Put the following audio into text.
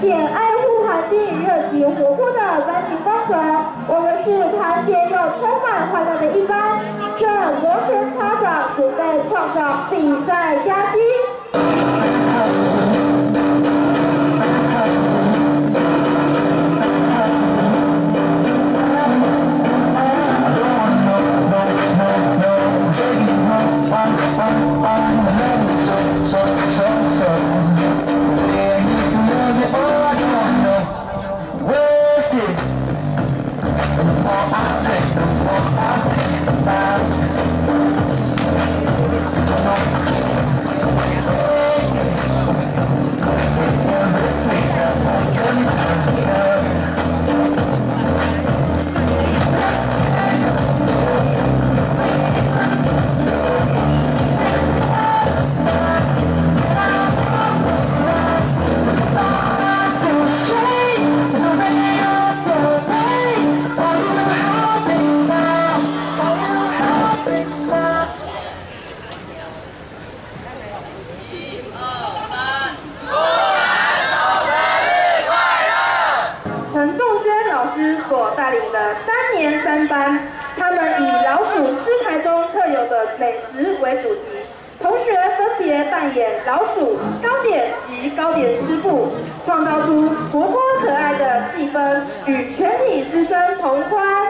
现爱护环境、热情活泼的班级风格。我们是团结又充满欢乐的一班。这摩拳擦掌，准备创造比赛佳绩。 所带领的3年3班，他们以老鼠吃台中特有的美食为主题，同学分别扮演老鼠、糕点及糕点师傅，创造出活泼可爱的气氛，与全体师生同欢。